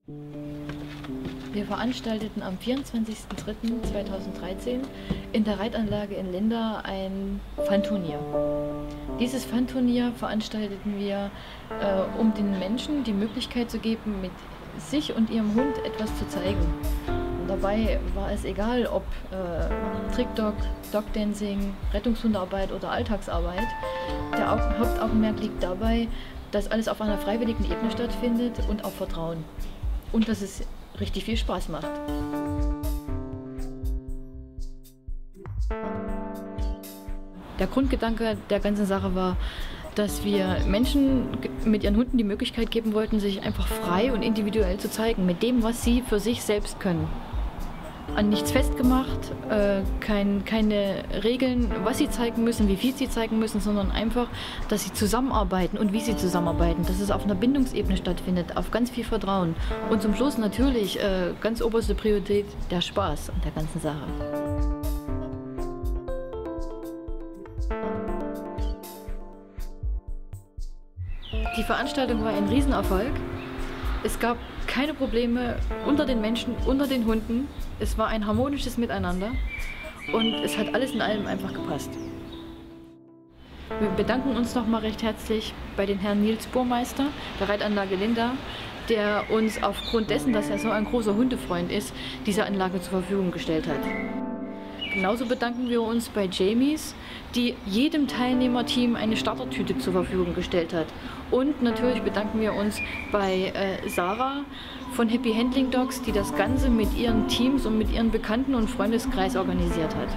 Wir veranstalteten am 24.03.2013 in der Reitanlage in Linda ein Fun-Turnier. Dieses Fun-Turnier veranstalteten wir, um den Menschen die Möglichkeit zu geben, mit sich und ihrem Hund etwas zu zeigen. Und dabei war es egal, ob Trick-Dog, Dog-Dancing, Rettungshundearbeit oder Alltagsarbeit. Der Hauptaugenmerk liegt dabei, dass alles auf einer freiwilligen Ebene stattfindet und auf Vertrauen. Und dass es richtig viel Spaß macht. Der Grundgedanke der ganzen Sache war, dass wir Menschen mit ihren Hunden die Möglichkeit geben wollten, sich einfach frei und individuell zu zeigen, mit dem, was sie für sich selbst können. An nichts festgemacht, keine Regeln, was sie zeigen müssen, wie viel sie zeigen müssen, sondern einfach, dass sie zusammenarbeiten und wie sie zusammenarbeiten, dass es auf einer Bindungsebene stattfindet, auf ganz viel Vertrauen. Und zum Schluss natürlich ganz oberste Priorität der Spaß an der ganzen Sache. Die Veranstaltung war ein Riesenerfolg. Es gab keine Probleme unter den Menschen, unter den Hunden. Es war ein harmonisches Miteinander und es hat alles in allem einfach gepasst. Wir bedanken uns nochmal recht herzlich bei den Herrn Nils Burmeister der Reitanlage Linda, der uns aufgrund dessen, dass er so ein großer Hundefreund ist, diese Anlage zur Verfügung gestellt hat. Genauso bedanken wir uns bei Jamies, die jedem Teilnehmerteam eine Startertüte zur Verfügung gestellt hat. Und natürlich bedanken wir uns bei Sarah von Happy Handling Dogs, die das Ganze mit ihren Teams und mit ihren Bekannten und Freundeskreis organisiert hat.